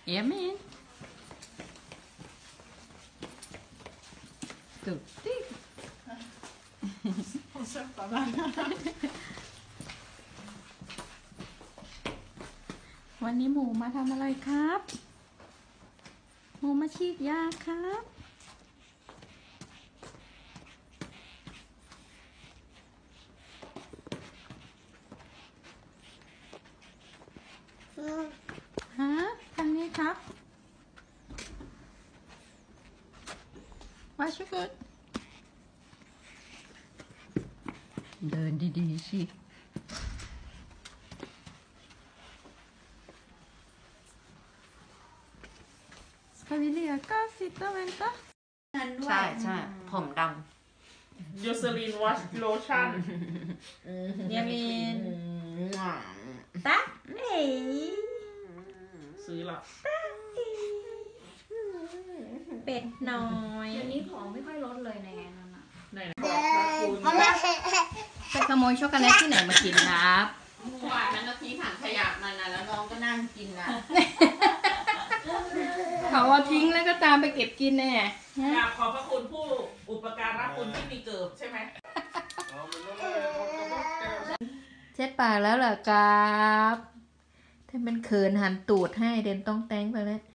Jamen. Duktig. วันนี้หมูมาทำอะไรครับ หมูมาฉีดยาครับ ฮะทางนี้ครับว่าชุกุดเดินดีๆสิFamilia Casita Venta ใช่ใช่ผมดยูซลินวอชโลชั่นยามินตะเอ๋ซื้อละเป็ดน้อยเดี๋ยวนี้ของไม่ค่อยลดเลยในนั้นอ่ะไหนบอกพระคุณไปขโมยช็อกโกแลตที่ไหนมากินครับเมื่อวานนั้นเราทิ้งถังขยะมันนะแล้วน้องก็นั่งกินนะเขาเอาทิ้งแล้วก็ตามไปเก็บกินแน่กราบขอบพระคุณผู้อุปการะคุณที่มีเกิบใช่ไหมเช็ดปากแล้วเหรอครับถ้าเป็นเขินหันตูดให้เดนต้องแตงไปแล้ว